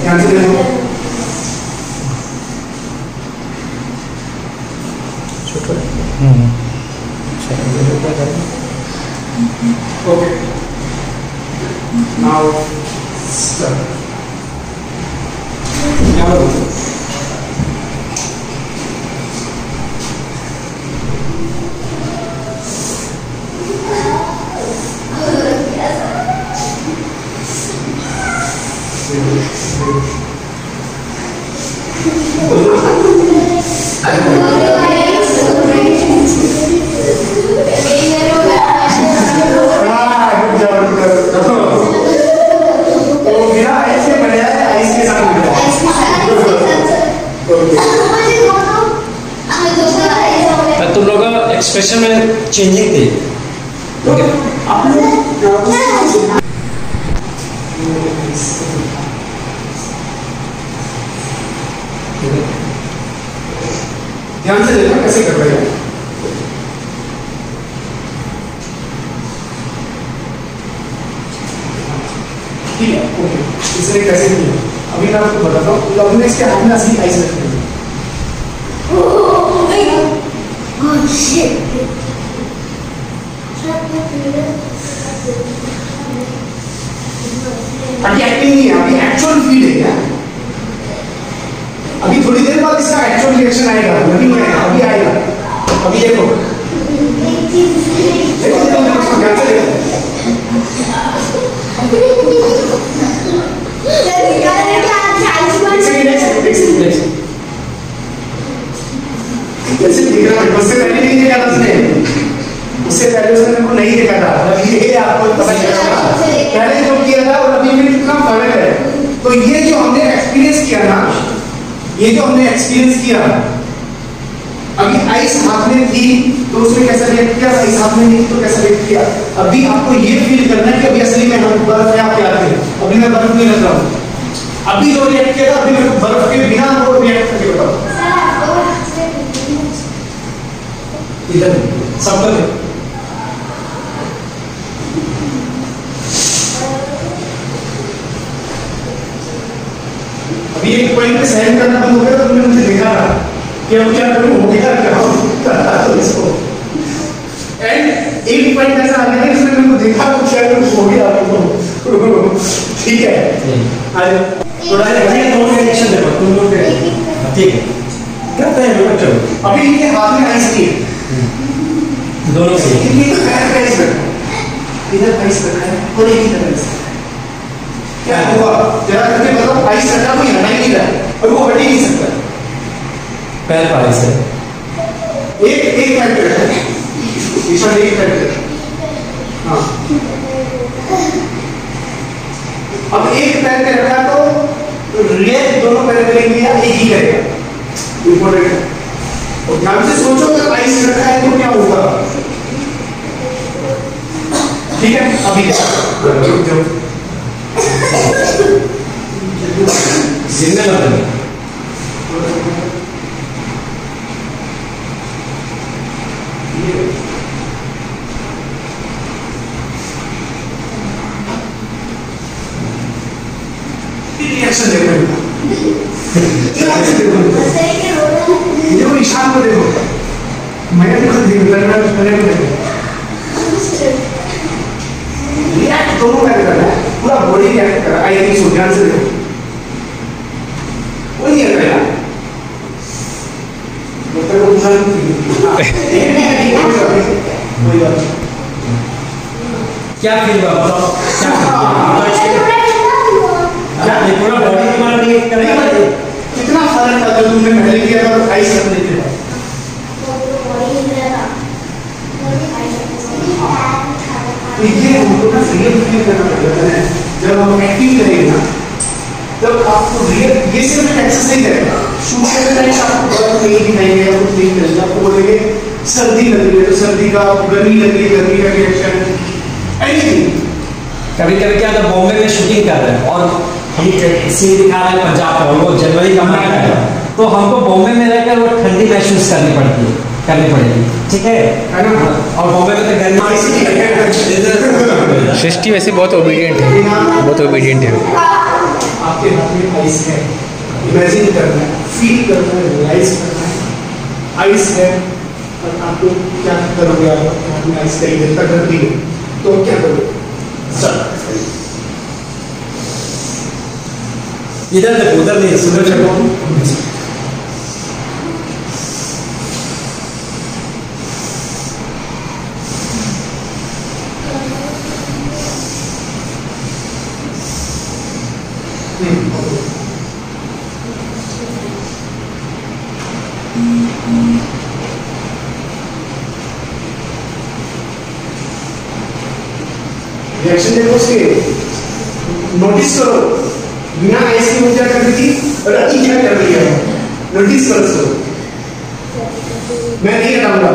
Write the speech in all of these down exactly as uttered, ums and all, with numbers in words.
ध्यान से देखो। Hmm okay now start. तुम लोग एक्सप्रेशन में चेंजिंग थी। ध्यान से देखना कैसे कर रहे हैं। ठीक है ओके, इसने कैसे किया अभी मैं आपको बताता हूँ। अभी मैं इसके हाथ में असली आइस रख रही हूँ। अभी एक्टिंग नहीं है, अभी एक्चुअल फील है। अभी थोड़ी देर बाद इसका एक्चुअल रिएक्शन आएगा। अभी नहीं आएगा, अभी आएगा। अभी देखो देखो देखो इसको ध्यान से देखो। जैसे दिख रहा है, उससे पहले नहीं देखा था उसने, उससे पहले उसने मेरे को नहीं देखा था। अभी ये आपको पता चला पहले जो किया था और अभी में कितना फर्क है। तो ये जो हमने एक्सपीरियंस किया ना, ये जो हमने एक्सपीरियंस किया, अभी आइस हाथ में थी तो उसने कैसा रिएक्ट किया, आइस हाथ में नहीं थी तो कैसा रिएक्ट किया। अभी आपको ये फील करना है कि अभी असली में हम बर्फ में आप क्या थे। अभी मैं बर्फ नहीं लग रहा हूँ। अभी जो रिएक्ट किया था, अभी मैं बर्फ के बिना वो रिएक्ट करके बताओ। इधर सब कर अभी एक पॉइंट पे सहन करना बंद हो गया तो तुमने मुझे देखा कि अब क्या करूं, हो गया क्या तो इसको। एंड एक पॉइंट ऐसा आ गया कि इसने मेरे को देखा तो क्या करूं, हो गया तो ठीक है। आज थोड़ा दोनों का रिएक्शन देखो, तुम लोग ठीक है करते हैं लोग। चलो अभी ये हाथ में आइस की दोनों से ये पैर पे आइस रखा है, इधर आइस रखा है और एक इधर आइस रखा है। क्या हुआ जरा करके बताओ। आइस रखा कोई हटा ही नहीं रहा और वो हट ही नहीं सकता। पैर पर आइस है, एक एक पैर पे रखा है, ईश्वर एक पैर पे। हाँ अब एक पैर पे रखा तो रिएक्ट दोनों पैर पे लेंगे या एक ही करेगा। इंपॉर्टेंट है। और ध्यान से सोचो अगर आइस रखा है तो क्या होगा। ठीक है अभी सिग्नल होता है। रिएक्शन देखो, देखो ईशान को देखो, मैंने भी खुद देखा, मैंने भी देखा। रिएक्ट दोनों का करना है, पूरा बॉडी रिएक्ट कर रहा है। आई थिंक सो, ध्यान से देखो, वो नहीं कर रहा डॉक्टर को पूछा कोई बात क्या फील हुआ बताओ। क्या पूरा बॉडी तुम्हारा रिएक्ट करेगा। कितना फर्क था जब तुमने पहले किया था और आइस रखने के बाद। तो ये हमको ना रियल फील करना पड़ता है। जब हम एक्टिंग करेंगे ना तब आपको रियल, ये सिर्फ एक एक्सरसाइज है। शूट करते टाइम आपको बर्फ नहीं दिखाएंगे या कुछ नहीं करेंगे, आपको बोलेंगे सर्दी लग रही है तो सर्दी का, गर्मी लग रही है गर्मी का रिएक्शन, एनीथिंग। कभी कभी क्या था, बॉम्बे में शूटिंग कर रहे हैं और हम सीन दिखा रहे हैं पंजाब का, वो जनवरी का महीना है, तो हमको बॉम्बे में रहकर वो ठंडी महसूस करनी पड़ती है, करनी पड़ेगी। ठीक है, और बॉम्बे में तो गर्मी। सृष्टि वैसे बहुत ओबीडियंट है, बहुत ओबीडियंट है। आपके हाथ में आइस है, इमेजिन करना है, फील करना है, रियलाइज करना है आइस है, और आपको क्या करोगे? आप अपने हाथ में आइस कई देर तक रखती है तो क्या करोगे? सर इधर देखो, उधर नहीं, सुधर चलो। रिएक्शन देखो उसके, नोटिस करो बिना आइस की वो क्या कर रही थी और अति क्या कर रही है, नोटिस करो उसको। मैं नहीं हटाऊंगा।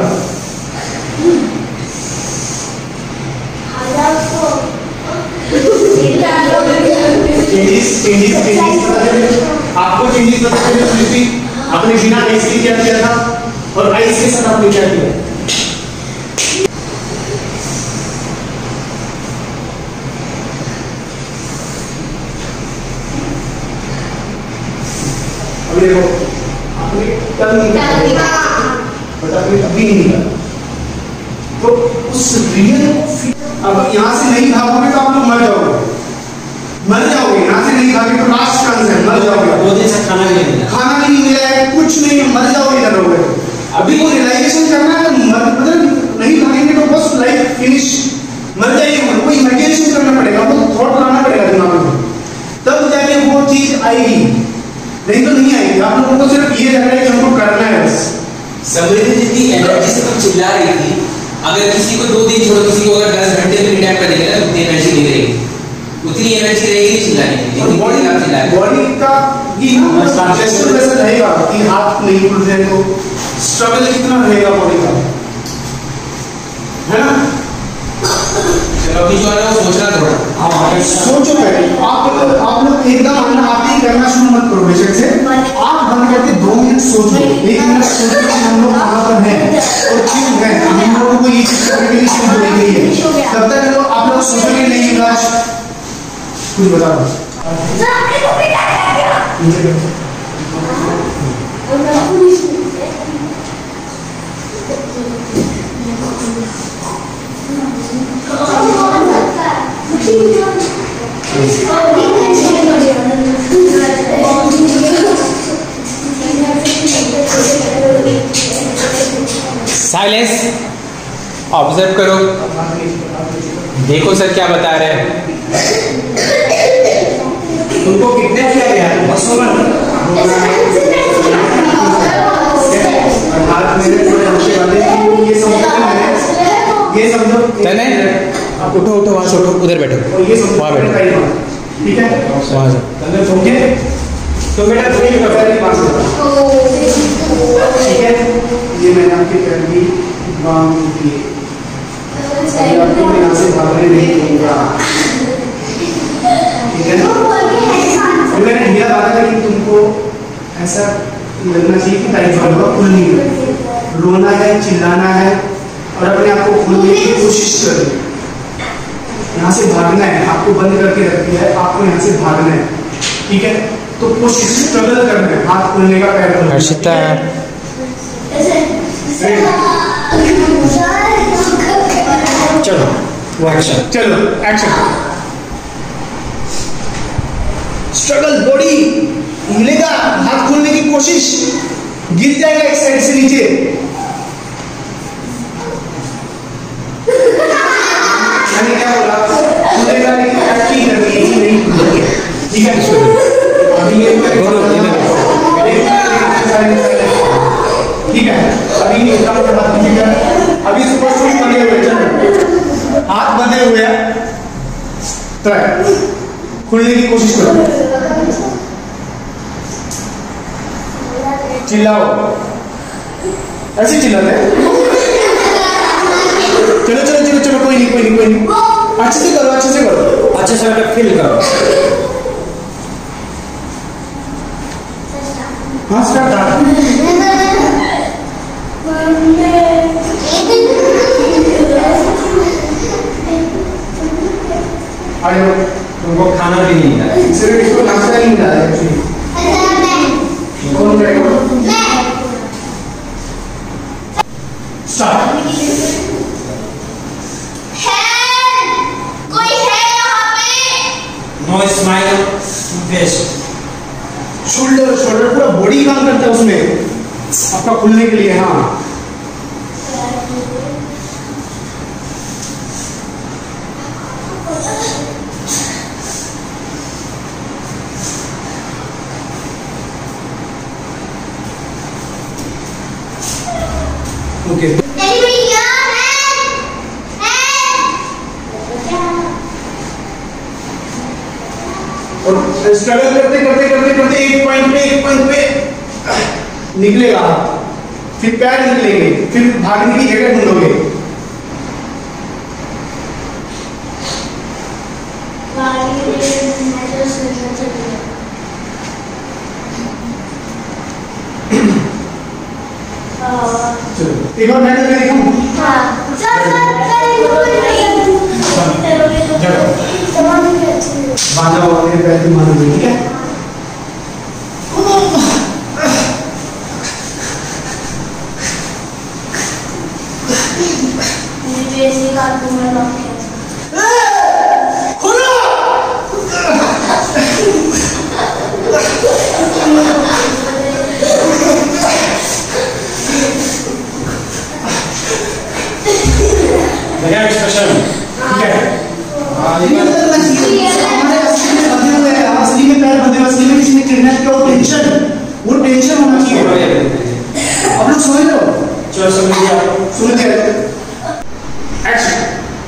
चेंजेस चेंजेस चेंजेस आपको चेंजेस पता चले सुनीति, आपने बिना आइस के क्या किया था और आइस के साथ आपने क्या किया? अभी देखो आपने कल नहीं किया बट आपने अभी नहीं किया, तो उस रियल अब यहाँ से नहीं भागोगे तो आप लोग मर जाओगे, मर जाओगे। यहाँ से नहीं भागे तो लास्ट चांस है, मर जाओगे। दो दिन से खाना नहीं मिला, खाना भी नहीं मिला है, कुछ नहीं, मर जाओगे इधर हो गए। अभी वो रियलाइजेशन करना है, मतलब नहीं भागेंगे तो बस लाइफ फिनिश, मर जाएंगे। वो इमेजिनेशन करना पड़ेगा, वो थॉट लाना पड़ेगा दिमाग में, तब जाके वो चीज आएगी, नहीं तो नहीं आएगी। आप लोगों को सिर्फ ये लग रहा है कि हमको करना है बस। समृद्धि जितनी एनर्जी से तुम चिल्ला रही थी, अगर किसी को दो दिन छोड़ो, किसी को अगर दस घंटे में अटैक करेंगे ना, उतनी एनर्जी नहीं रहेगी, उतनी एनर्जी रहेगी चिल्लाने की। बॉडी बॉडी का भी ना जेस्चर वैसा रहेगा कि हाथ नहीं खुल रहे तो स्ट्रगल कितना रहेगा बॉडी का, है ना? चलो अभी जो है वो सोचना थोड़ा, हाँ सोचो पहले। आप लोग आप लोग एकदम अपना हाथ ही करना शुरू मत करो, बेशक से आप बंद करके दो मिनट सोचो, एक मिनट सोचो कि हम लोग कहाँ पर हैं और क्यों हैं, हम लोगों को ये चीज करने के लिए क्यों बोली गई है। तब तक तो आप लोग सोचोगे नहीं, लाश कुछ बता दो। साइलेंस, ऑब्जर्व करो, देखो सर क्या बता रहे हैं। तुमको कितने किया गया है? हाथ मेरे थोड़े हल्के वाले, ये समझो ये समझो चले उठो उठो वहाँ से उठो, उधर बैठो, वहाँ बैठो, ठीक है? वहाँ से समझे? तो बेटा फील कर रहा है पास, ठीक है? ये मैंने आपके कर दी बाम की, आपको मैं यहाँ से भागने नहीं दूंगा, ठीक है? तो मैंने दिया बात है कि तुमको ऐसा लगना चाहिए कि टाइम होगा, खुल नहीं है, रोना है, चिल्लाना है और अपने आप को खोलने की कोशिश करें। यहाँ से भागना है, आपको बंद करके रख दिया है, आपको यहाँ से भागना है, ठीक है? तो कोशिश स्ट्रगल करना है, हाथ खोलने का, पैर खोलने का। चलो वो एक्शन, चलो एक्शन। स्ट्रगल, बॉडी हिलेगा, हाथ खोलने की कोशिश, गिर जाएगा एक साइड से नीचे। मैंने क्या बोला? खुलेगा लेकिन एक्टिंग करनी है, नहीं खुलेगा, ठीक है? अभी ये ठीक है, अभी इसका मतलब हाथ नीचे कर, अभी सुपर शूट बने हुए, चलो हाथ बंधे हुए हैं, ट्राई खुलने की कोशिश करो, चिल्लाओ, ऐसे चिल्लाते हैं। चलो चलो चलो चलो, कोई नहीं कोई नहीं कोई नहीं, अच्छे से करो, अच्छे से करो, अच्छे से बेटा फील करो। हाँ स्टार्ट। तुमको खाना भी नहीं मिला, सिर्फ इसको नाश्ता ही आपका खुलने के लिए। हाँ ओके okay. और स्ट्रगल करते करते करते करते एक पॉइंट पे एक पॉइंट पे निकलेगा, फिर पैर निकलेंगे, फिर भागने की जगह ढूंढोगे। चलो एक बार मैंने देखूं। हाँ बांधा हुआ मेरे पैर की मानो, ठीक है? बढ़िया एक्सप्रेशन, ठीक है? वो टेंशन होना चाहिए। अब लोग समझ लो, चलो समझ लिया, सुन लिया। एक्शन।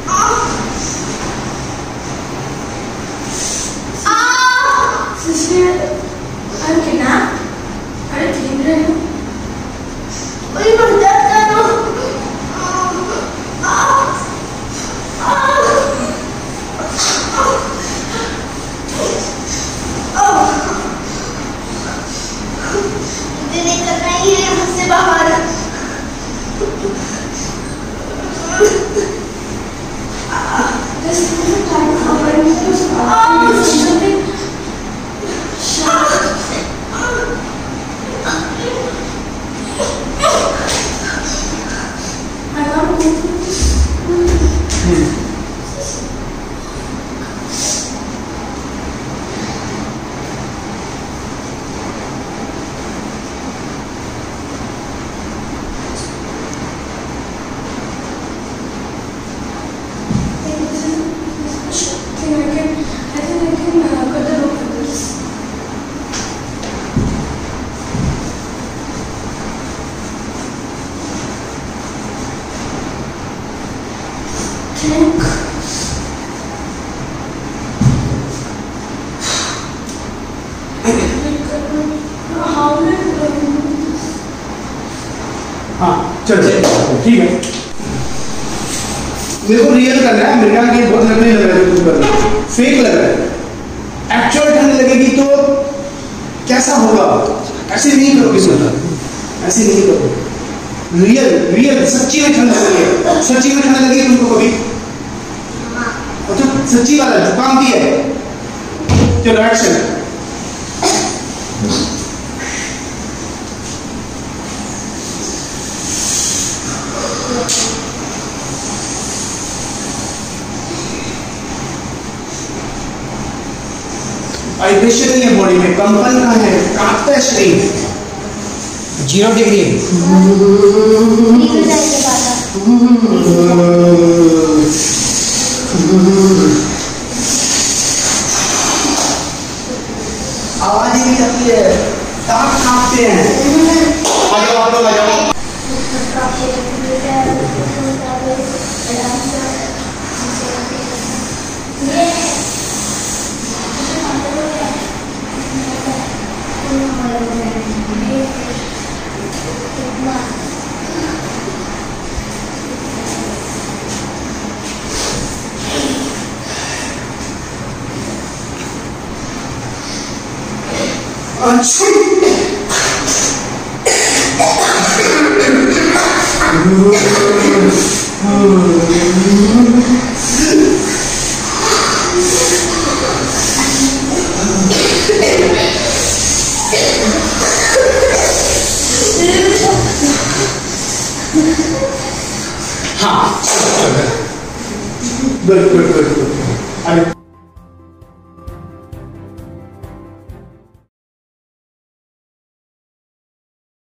हाँ चल ठीक है। मेरे को रियल करना है, मेरे यहाँ बहुत लगने लग रहा है, कुछ करना फेक लग रहा है। एक्चुअल ठंड लगेगी तो कैसा होगा? ऐसे नहीं करोगे सर, ऐसे नहीं करोगे। रियल रियल सच्ची में ठंड लगी, सच्ची में ठंड लगी तुमको कभी? अच्छा सच्ची वाला जुकाम भी है। चलो एक्शन। वाइब्रेशन नहीं है बॉडी में, कंपन का है, कांपता है शरीर। Zero degree. आवाज ही नहीं आती है, दांत कांपते हैं। आ जाओ आप लोग, आ जाओ। हाँ गुड गुड गुड।